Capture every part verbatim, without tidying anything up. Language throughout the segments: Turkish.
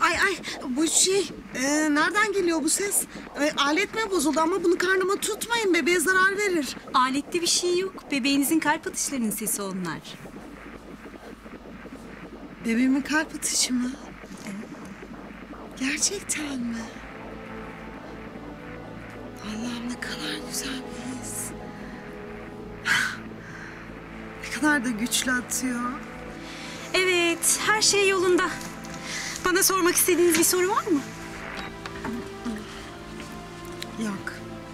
Ay ay bu şey e, nereden geliyor bu ses? E, alet mi bozuldu ama bunu karnıma tutmayın, bebeğe zarar verir. Alette bir şey yok. Bebeğinizin kalp atışlarının sesi onlar. Bebeğimin kalp atışı mı? Gerçekten mi? Allah'ım ne kadar güzel bir his. Ne kadar da güçlü atıyor. Evet, her şey yolunda. Bana sormak istediğiniz bir soru var mı? Yok.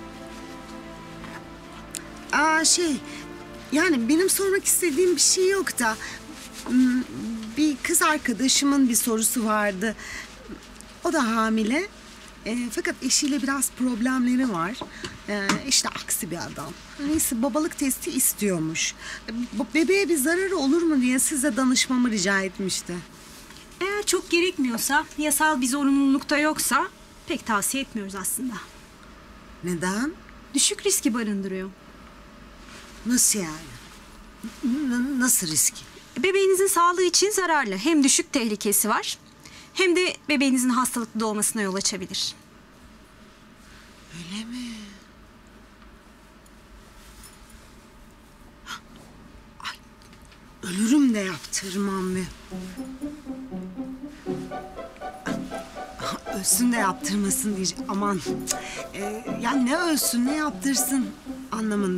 Aa şey, yani benim sormak istediğim bir şey yok da... hmm, bir kız arkadaşımın bir sorusu vardı. O da hamile. E, fakat eşiyle biraz problemleri var. E, işte aksi bir adam. Neyse babalık testi istiyormuş. E, bebeğe bir zararı olur mu diye size danışmamı rica etmişti. Eğer çok gerekmiyorsa, yasal bir zorunlulukta yoksa pek tavsiye etmiyoruz aslında. Neden? Düşük riski barındırıyor. Nasıl yani? N- nasıl riski? Bebeğinizin sağlığı için zararlı. Hem düşük tehlikesi var, hem de bebeğinizin hastalıklı doğmasına yol açabilir. Öyle mi? Ay, ölürüm de yaptırmam be. Ölsün de yaptırmasın diyeceğim. Aman. Ee, yani ne ölsün ne yaptırsın anlamında.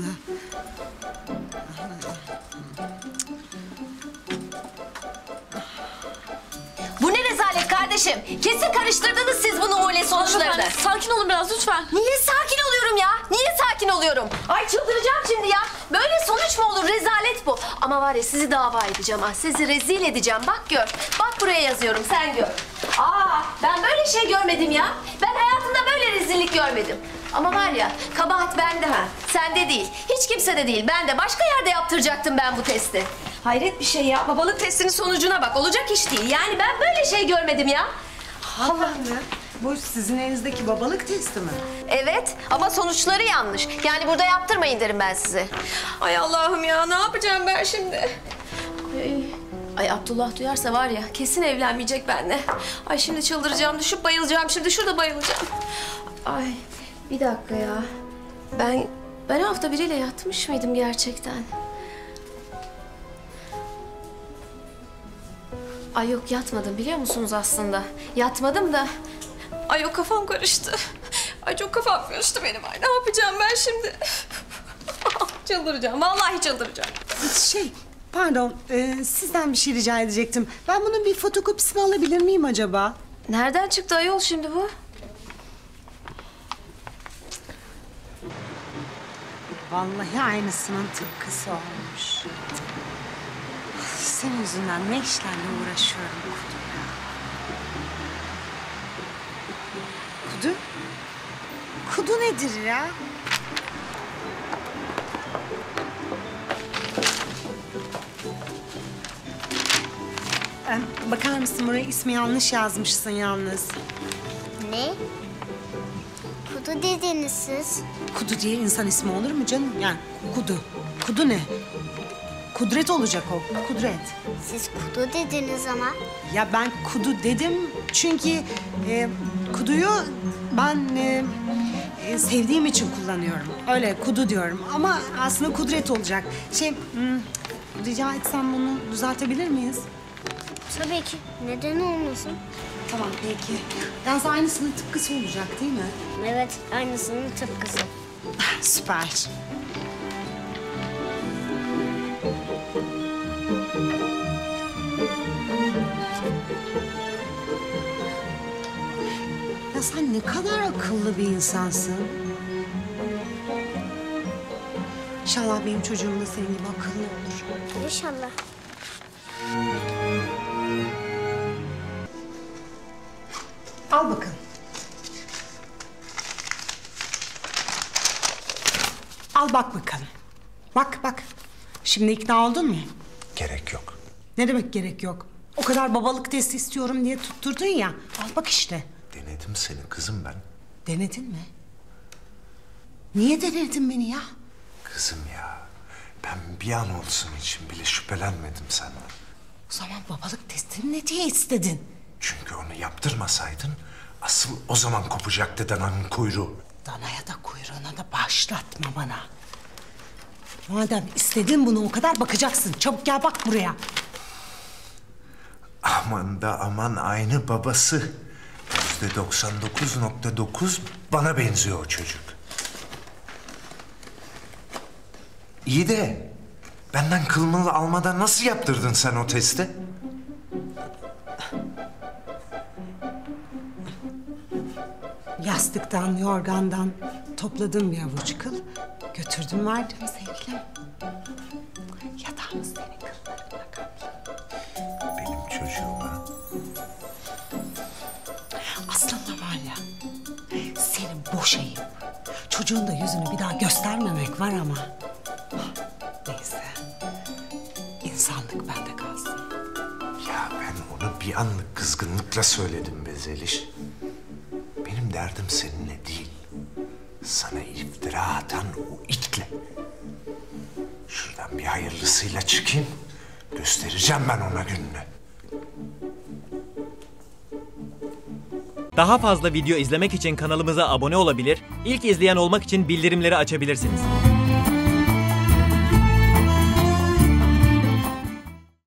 Bu ne rezalet kardeşim? Kesin karıştırdınız siz bu numune sonuçlarını. Sakin olun biraz lütfen. Niye sakin oluyorum ya? Niye sakin oluyorum? Ay çıldıracağım şimdi ya. Böyle sonuç mu olur? Rezalet bu. Ama var ya sizi dava edeceğim ha. Sizi rezil edeceğim. Bak gör. Bak buraya yazıyorum sen gör. Aa ben böyle şey görmedim ya. Ben hayatımda böyle rezillik görmedim. Ama var ya kabahat bende ha. Sende değil. Hiç kimsede değil. Ben de başka yerde yaptıracaktım ben bu testi. Hayret bir şey ya. Babalık testinin sonucuna bak. Olacak iş değil. Yani ben böyle şey görmedim ya. Hanımefendi, bu sizin elinizdeki babalık testi mi? Evet ama sonuçları yanlış. Yani burada yaptırmayın derim ben size. Ay Allah'ım ya ne yapacağım ben şimdi? Ay, ay Abdullah duyarsa var ya kesin evlenmeyecek benimle. Ay şimdi çıldıracağım, düşüp bayılacağım şimdi. Şurada bayılacağım. Ay bir dakika ya. Ben ben hafta biriyle yatmış mıydım gerçekten? Ay yok yatmadım biliyor musunuz aslında? Yatmadım da. Ay yok kafam karıştı. Ay çok kafam karıştı benim. Ay ne yapacağım ben şimdi? Çıldıracağım. Vallahi çıldıracağım. Şey, pardon, e, sizden bir şey rica edecektim. Ben bunun bir fotokopisini alabilir miyim acaba? Nereden çıktı ayol şimdi bu? Vallahi aynısının tıpkısı olmuş. Senin yüzünden ne işlerle uğraşıyorum Kudu ya. Kudu? Kudu nedir ya? Ee, bakar mısın buraya ismi yanlış yazmışsın yalnız. Ne? Kudu dediniz siz. Kudu diye insan ismi olur mu canım? Yani Kudu. Kudu ne? Kudret olacak o. Kudret. Siz kudu dediniz ama. Ya ben kudu dedim çünkü e, kuduyu ben e, e, sevdiğim için kullanıyorum. Öyle kudu diyorum ama aslında kudret olacak. Şey hmm, rica etsem bunu düzeltebilir miyiz? Tabii ki. Neden olmasın? Tamam peki. Yalnız aynısının tıpkısı olacak değil mi? Evet, aynısının tıpkısı. Süper. Ya sen ne kadar akıllı bir insansın. İnşallah benim çocuğum da senin gibi akıllı olur. İnşallah. Al bakalım. Al bak bakalım. Bak bak. Şimdi ikna oldun mu? Gerek yok. Ne demek gerek yok? O kadar babalık testi istiyorum diye tutturdun ya. Al bak işte. Denedim seni kızım ben. Denedin mi? Niye denedin beni ya? Kızım ya, ben bir an olsun için bile şüphelenmedim senden. O zaman babalık testini ne diye istedin? Çünkü onu yaptırmasaydın asıl o zaman kopacaktı dananın kuyruğu. Danaya da kuyruğuna da başlatma bana. Madem istedin bunu o kadar bakacaksın. Çabuk gel bak buraya. Aman da aman aynı babası. Yüzde doksan dokuz nokta dokuz bana benziyor o çocuk. İyi de benden kılmalı almadan nasıl yaptırdın sen o testi? Yastıktan, yorgandan topladım bir avuç kıl. Götürdüm verdim sevgilim. Yatağımız senin kıllarına kaplı. Benim çocuğuma. Aslında var ya, senin boşayıp çocuğun da yüzünü bir daha göstermemek var ama. Neyse, insanlık bende kalsın. Ya ben onu bir anlık kızgınlıkla söyledim be Zeliş. Benim derdim seninle değil. Sana iftira atan o itle. Şuradan bir hayırlısıyla çıkayım. Göstereceğim ben ona gününü. Daha fazla video izlemek için kanalımıza abone olabilir, ilk izleyen olmak için bildirimleri açabilirsiniz.